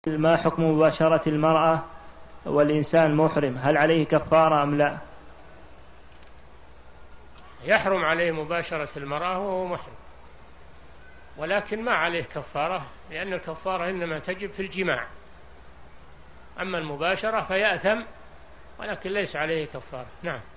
ما حكم مباشرة المرأة والإنسان محرم؟ هل عليه كفارة أم لا؟ يحرم عليه مباشرة المرأة وهو محرم، ولكن ما عليه كفارة، لأن الكفارة إنما تجب في الجماع، أما المباشرة فيأثم ولكن ليس عليه كفارة. نعم.